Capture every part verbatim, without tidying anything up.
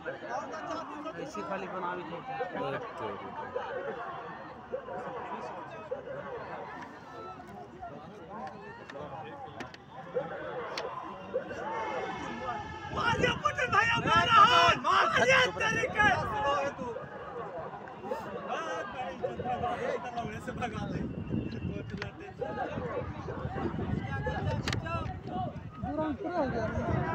ऐसे खाली बनावी थे। मारिया पटेल भैया मार रहा है, मारिया तेरे के से भगा दे दुरान पूरा हो गया।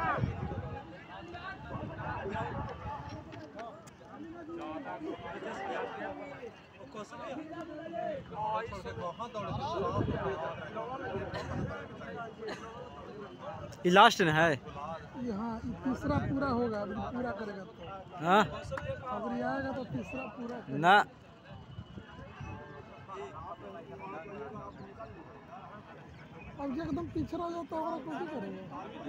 ये लास्ट है यहाँ तीसरा पूरा होगा, अभी पूरा करेगा तो हाँ अगर ये आएगा तो तीसरा पूरा ना। अब जो एकदम पीछे रह जाता होगा तो क्या करेगा?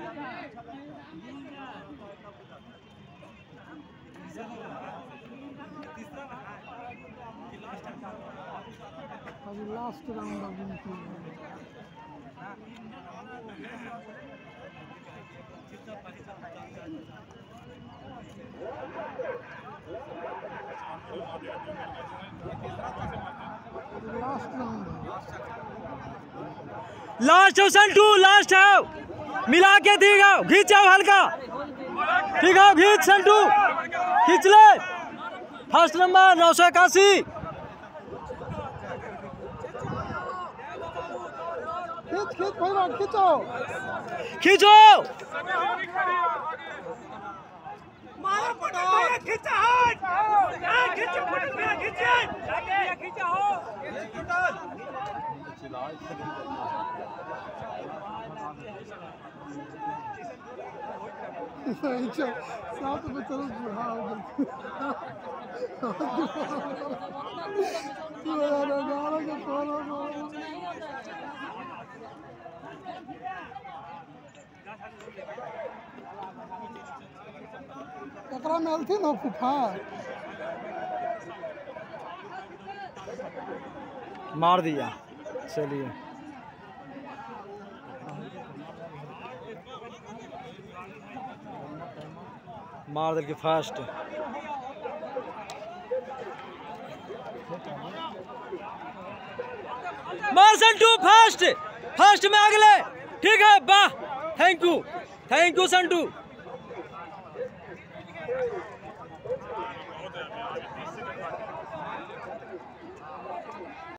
अभी लास्ट राउंड अभी लास्ट राउंड लास्ट हो संटू, लास्ट हो, मिला के ठीक है, खींचाओ हल्का, ठीक है खींच संटू, खींच ले। फर्स्ट नंबर नौ सौ इक्यासी। खींच खींच भाई खींचो खींचो मारो पटेल भैया खींचा हाथ खींचो पटेल भैया खींचे जाके खींचा हो साथ में चलो बुढ़ा हो गया एकरा में थी ना फूफा मार दिया। चलिए मार दल के फास्ट मार संटू, फास्ट फास्ट में अगले, ठीक है वाह, thank you thank you Santu.